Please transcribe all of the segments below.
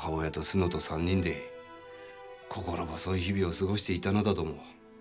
母親と須野と3人で心細い日々を過ごしていたのだと思う。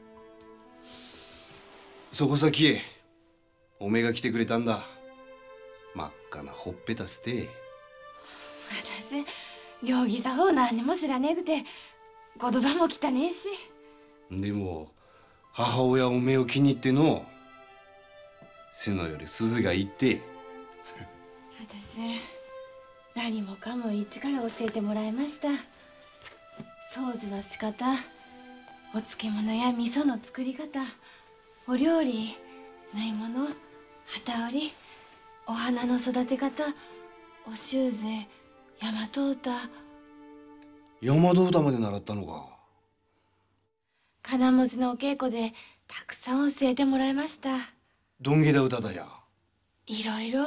そこ先へおめえが来てくれたんだ。真っ赤なほっぺたして。 私行儀作法何にも知らねえくて言葉も汚ねえし。 でも母親はおめえを気に入っての須野より鈴がいいって。 私何もかも一から教えてもらいました。掃除の仕方、お漬物や味噌の作り方、お料理、縫い物、機織り、お花の育て方、お習字、大和歌。 大和歌まで習ったのか。 金文字のお稽古でたくさん教えてもらいました。 どんげだ歌だや。 いろいろ。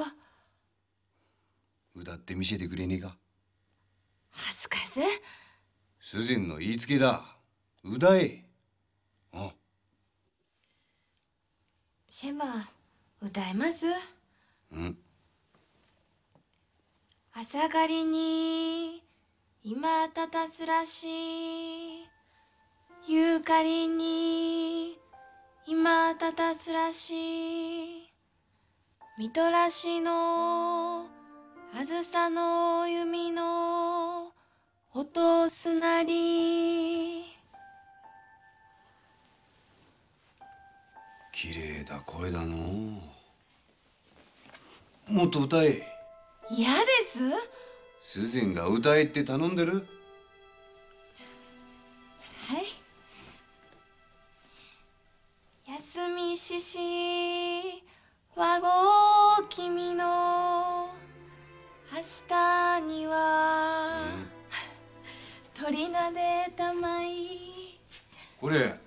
歌って見せてくれねえか。 恥ずかしい。 主人の言いつけだ。歌え。あ。 シェマ歌えます？ うん。 朝狩りに今たたすらし、夕狩りに今たたすらし、みとらしのあずさの弓の音すなり。 きれいだ声だのう。もっと歌え。 嫌です。 主人が歌えって頼んでる。 はい。休みしし和合君の明日には鳥なでたまい。 これ